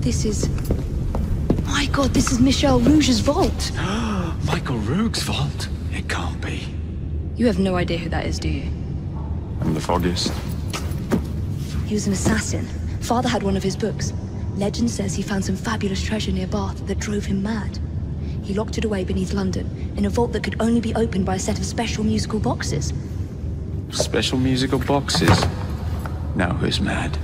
This is... My God, this is Michel Rouge's vault. Michael Rourke's vault? It can't be. You have no idea who that is, do you? I'm the foggiest. He was an assassin. Father had one of his books. Legend says he found some fabulous treasure near Bath that drove him mad. He locked it away beneath London, in a vault that could only be opened by a set of special musical boxes. Special musical boxes? Now who's mad?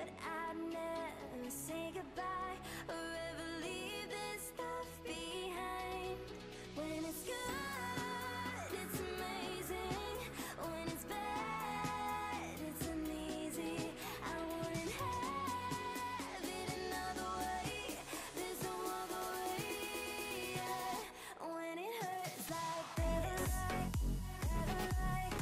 that I'd never say goodbye or ever leave this stuff behind. When it's good, it's amazing. When it's bad, it's uneasy. I wouldn't have it another way. There's no other way. Yeah. When it hurts like this, never like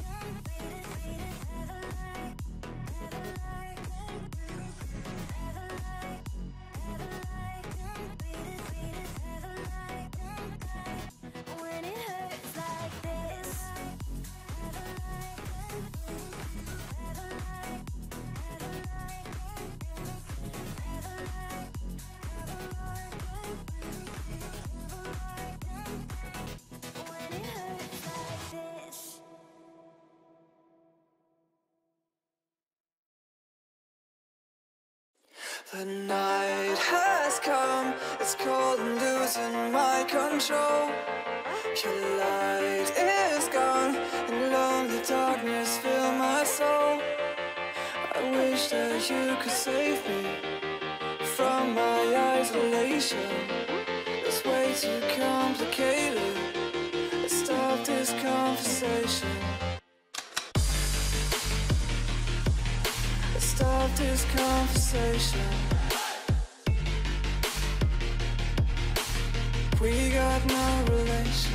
when it hurts like this. When it hurts like this. The night has come, it's cold and losing my control. Your light is gone, and lonely darkness fill my soul. I wish that you could save me from my isolation. It's way too complicated. Let's stop this conversation. Let's stop this conversation. We got no relation.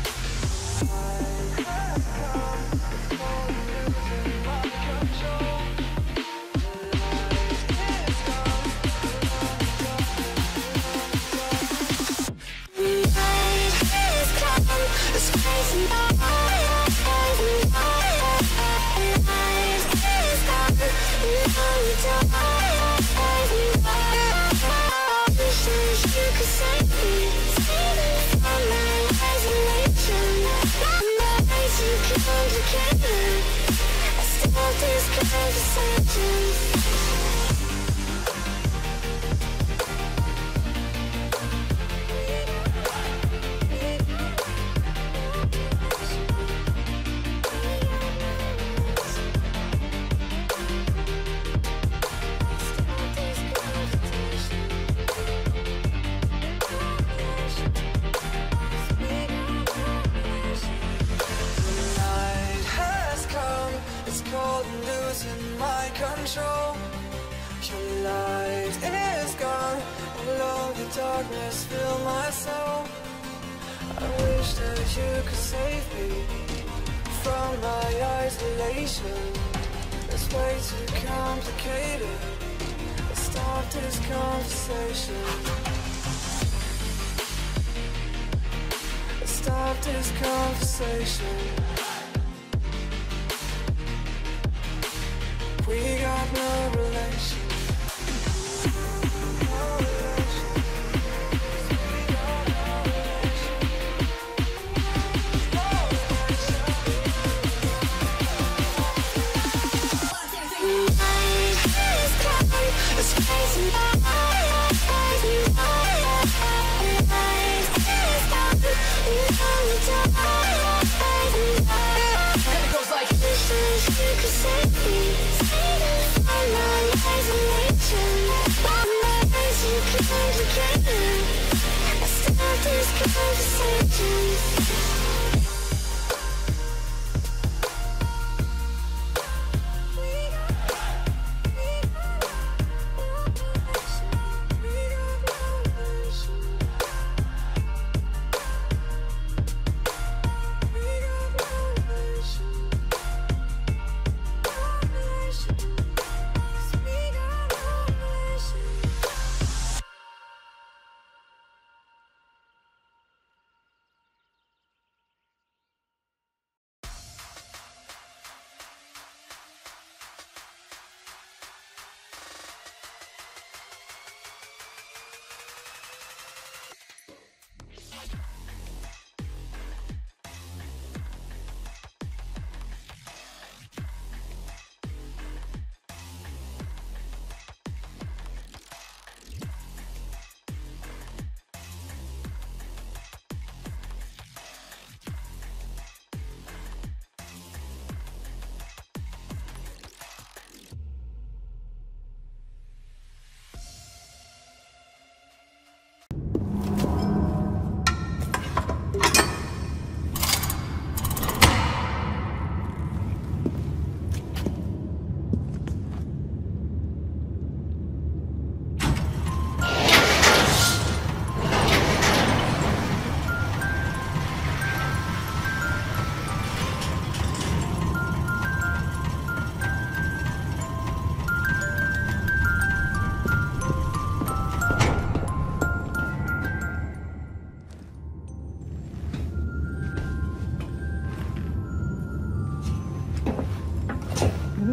Your light is gone, alone the darkness fill my soul. I wish that you could save me from my isolation. It's way too complicated. Let's stop this conversation. Let's stop this conversation. We got no relation. No relation. We got no relation. No relation. It's crazy. And it goes like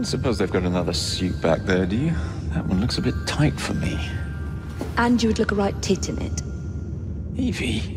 Don't suppose they've got another suit back there, do you? That one looks a bit tight for me. And you would look a right tit in it. Evie.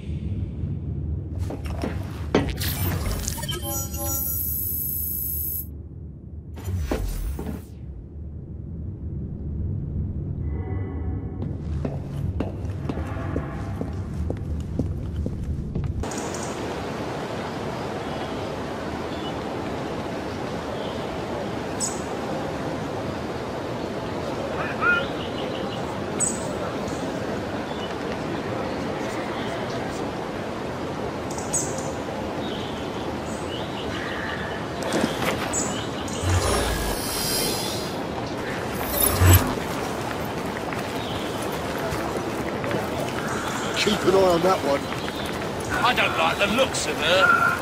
Keep an eye on that one. I don't like the looks of her.